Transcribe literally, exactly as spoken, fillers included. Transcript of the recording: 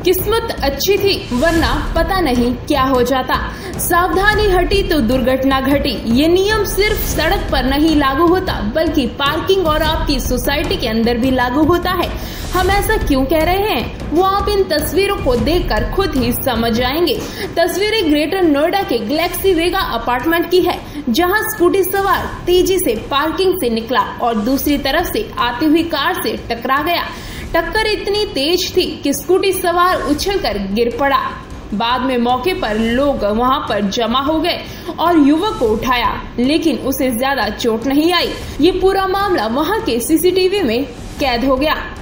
किस्मत अच्छी थी, वरना पता नहीं क्या हो जाता। सावधानी हटी तो दुर्घटना घटी। ये नियम सिर्फ सड़क पर नहीं लागू होता, बल्कि पार्किंग और आपकी सोसाइटी के अंदर भी लागू होता है। हम ऐसा क्यों कह रहे हैं, वो आप इन तस्वीरों को देखकर खुद ही समझ जाएंगे। तस्वीरें ग्रेटर नोएडा के गैलेक्सी वेगा अपार्टमेंट की है, जहां स्कूटी सवार तेजी से पार्किंग से निकला और दूसरी तरफ से आती हुई कार से टकरा गया। टक्कर इतनी तेज थी कि स्कूटी सवार उछलकर गिर पड़ा। बाद में मौके पर लोग वहां पर जमा हो गए और युवक को उठाया, लेकिन उसे ज्यादा चोट नहीं आई। ये पूरा मामला वहां के सीसीटीवी में कैद हो गया।